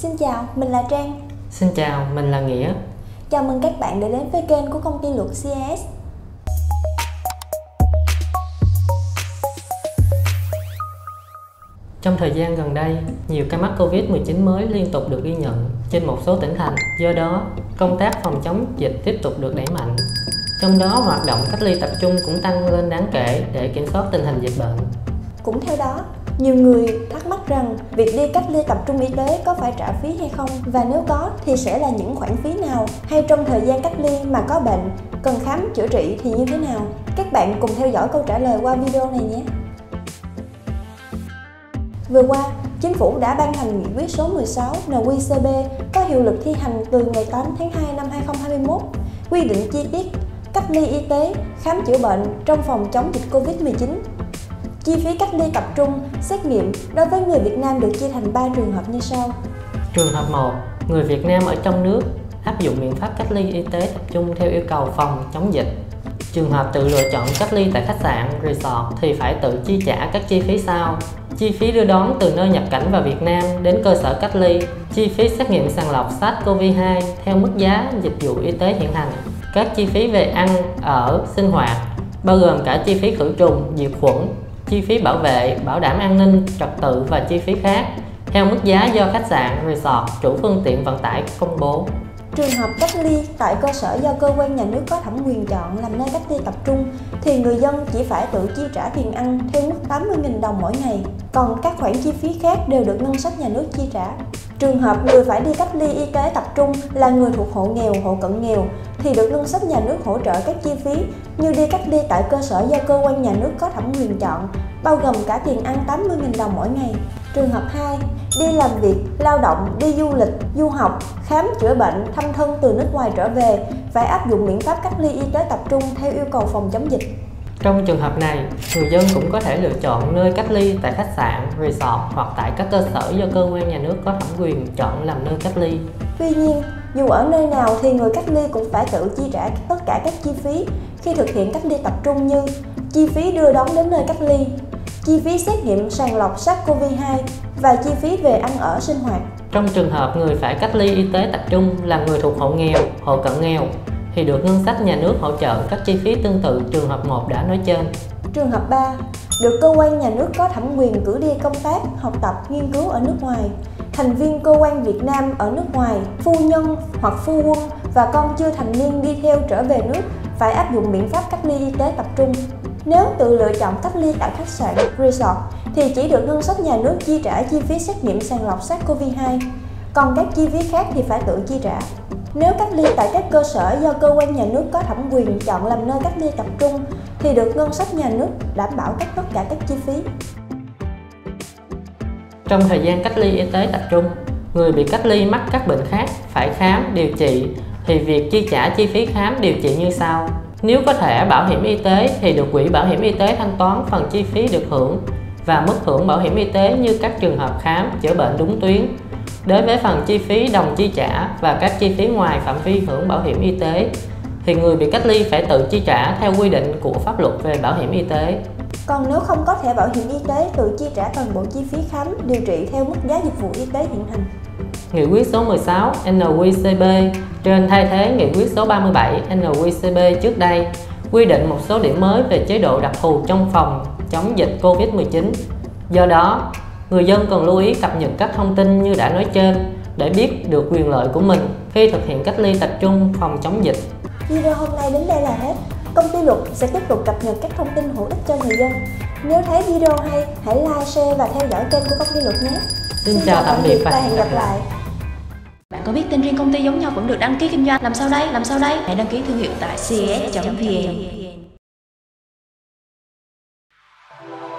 Xin chào, mình là Trang. Xin chào, mình là Nghĩa. Chào mừng các bạn đã đến với kênh của công ty luật CAS. Trong thời gian gần đây, nhiều ca mắc Covid-19 mới liên tục được ghi nhận trên một số tỉnh thành. Do đó, công tác phòng chống dịch tiếp tục được đẩy mạnh. Trong đó, hoạt động cách ly tập trung cũng tăng lên đáng kể để kiểm soát tình hình dịch bệnh. Cũng theo đó, nhiều người thắc mắc rằng việc đi cách ly tập trung y tế có phải trả phí hay không? Và nếu có thì sẽ là những khoản phí nào? Hay trong thời gian cách ly mà có bệnh, cần khám chữa trị thì như thế nào? Các bạn cùng theo dõi câu trả lời qua video này nhé! Vừa qua, Chính phủ đã ban hành nghị quyết số 16 NQ-CB có hiệu lực thi hành từ ngày 8 tháng 2 năm 2021, quy định chi tiết cách ly y tế, khám chữa bệnh trong phòng chống dịch Covid-19. Chi phí cách ly tập trung, xét nghiệm đối với người Việt Nam được chia thành 3 trường hợp như sau. Trường hợp 1, người Việt Nam ở trong nước áp dụng biện pháp cách ly y tế tập trung theo yêu cầu phòng chống dịch. Trường hợp tự lựa chọn cách ly tại khách sạn, resort thì phải tự chi trả các chi phí sau: chi phí đưa đón từ nơi nhập cảnh vào Việt Nam đến cơ sở cách ly, chi phí xét nghiệm sàng lọc SARS-CoV-2 theo mức giá dịch vụ y tế hiện hành, các chi phí về ăn, ở, sinh hoạt, bao gồm cả chi phí khử trùng, diệt khuẩn, chi phí bảo vệ, bảo đảm an ninh, trật tự và chi phí khác, theo mức giá do khách sạn, resort, chủ phương tiện vận tải công bố. Trường hợp cách ly tại cơ sở do cơ quan nhà nước có thẩm quyền chọn làm nơi cách ly tập trung thì người dân chỉ phải tự chi trả tiền ăn theo mức 80.000 đồng mỗi ngày, còn các khoản chi phí khác đều được ngân sách nhà nước chi trả. Trường hợp người phải đi cách ly y tế tập trung là người thuộc hộ nghèo, hộ cận nghèo thì được ngân sách nhà nước hỗ trợ các chi phí như đi cách ly tại cơ sở do cơ quan nhà nước có thẩm quyền chọn, bao gồm cả tiền ăn 80.000 đồng mỗi ngày. Trường hợp 2, đi làm việc, lao động, đi du lịch, du học, khám chữa bệnh, thăm thân từ nước ngoài trở về phải áp dụng biện pháp cách ly y tế tập trung theo yêu cầu phòng chống dịch. Trong trường hợp này, người dân cũng có thể lựa chọn nơi cách ly tại khách sạn, resort hoặc tại các cơ sở do cơ quan nhà nước có thẩm quyền chọn làm nơi cách ly. Tuy nhiên, dù ở nơi nào thì người cách ly cũng phải tự chi trả tất cả các chi phí khi thực hiện cách ly tập trung như chi phí đưa đón đến nơi cách ly, chi phí xét nghiệm sàng lọc SARS-CoV-2 và chi phí về ăn ở sinh hoạt. Trong trường hợp người phải cách ly y tế tập trung là người thuộc hộ nghèo, hộ cận nghèo thì được ngân sách nhà nước hỗ trợ các chi phí tương tự trường hợp 1 đã nói trên. Trường hợp 3, được cơ quan nhà nước có thẩm quyền cử đi công tác, học tập, nghiên cứu ở nước ngoài, thành viên cơ quan Việt Nam ở nước ngoài, phu nhân hoặc phu quân và con chưa thành niên đi theo trở về nước phải áp dụng biện pháp cách ly y tế tập trung. Nếu tự lựa chọn cách ly tại khách sạn, resort thì chỉ được ngân sách nhà nước chi trả chi phí xét nghiệm sàng lọc SARS-CoV-2, còn các chi phí khác thì phải tự chi trả. Nếu cách ly tại các cơ sở do cơ quan nhà nước có thẩm quyền chọn làm nơi cách ly tập trung thì được ngân sách nhà nước đảm bảo tất cả các chi phí. Trong thời gian cách ly y tế tập trung, người bị cách ly mắc các bệnh khác phải khám, điều trị thì việc chi trả chi phí khám, điều trị như sau. Nếu có thẻ bảo hiểm y tế thì được quỹ bảo hiểm y tế thanh toán phần chi phí được hưởng và mức hưởng bảo hiểm y tế như các trường hợp khám, chữa bệnh đúng tuyến. Đối với phần chi phí đồng chi trả và các chi phí ngoài phạm vi hưởng bảo hiểm y tế thì người bị cách ly phải tự chi trả theo quy định của pháp luật về bảo hiểm y tế. Còn nếu không có thẻ bảo hiểm y tế, tự chi trả toàn bộ chi phí khám, điều trị theo mức giá dịch vụ y tế hiện hành. Nghị quyết số 16 NQ-CB trên thay thế nghị quyết số 37 NQ-CB trước đây quy định một số điểm mới về chế độ đặc thù trong phòng chống dịch Covid-19. Do đó, người dân cần lưu ý cập nhật các thông tin như đã nói trên để biết được quyền lợi của mình khi thực hiện cách ly tập trung phòng chống dịch. Video hôm nay đến đây là hết. Công ty luật sẽ tiếp tục cập nhật các thông tin hữu ích cho người dân. Nếu thấy video hay, hãy like, share và theo dõi kênh của Công ty luật nhé. Xin chào tạm biệt và hẹn gặp lại. Bạn có biết tên riêng công ty giống nhau vẫn được đăng ký kinh doanh? Làm sao đây? Hãy đăng ký thương hiệu tại cas.vn.